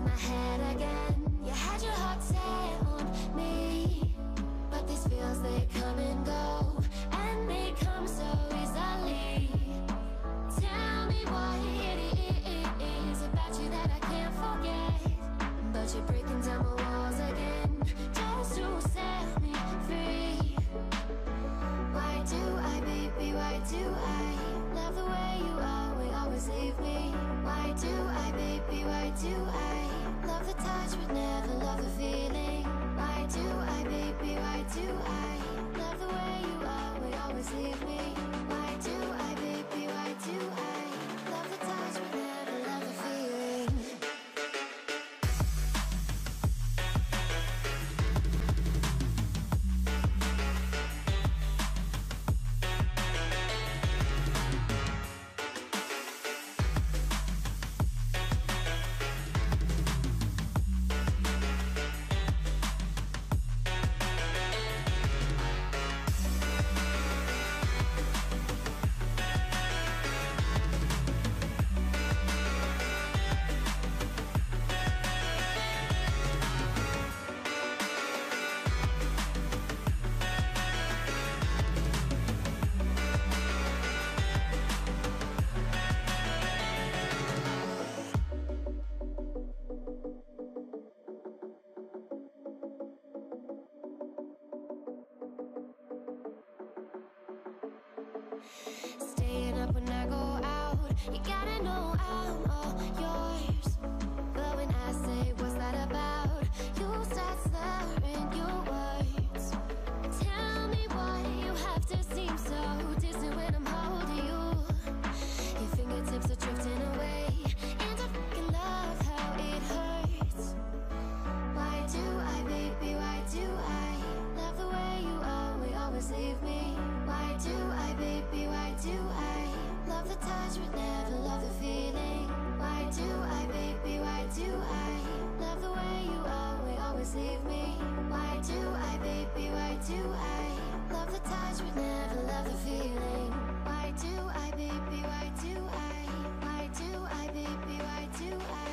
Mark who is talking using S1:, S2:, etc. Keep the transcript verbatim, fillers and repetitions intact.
S1: in my head again. You had your heart set on me, but these feels, they come and go, and they come so easily. Tell me what it is about you that I can't forget, but you're breaking down my walls again, just to set me free. Why do I, baby, why do I love the way you are, we always leave me? Why do I, baby, why do I love the touch but never love the feeling? Why do I, baby, why do I love the way you are, we always leave me? Why do I, baby, why do I love the touch but never love the feeling? Staying up when I go out, you gotta know I'm all yours. But when I say what's that about, you start slurring your words. Tell me why you have to seem so distant when I'm holding you. Your fingertips are drifting away, and I fucking love how it hurts. Why do I, baby, why do I love the way you are, we always leave me? Why do I, baby, why do I love the touch but never love the feeling? Why do I, baby, why do I love the way you are, we always leave me? Why do I, baby, why do I love the touch but never love the feeling? Why do I, baby, why do I, why do I, baby, why do I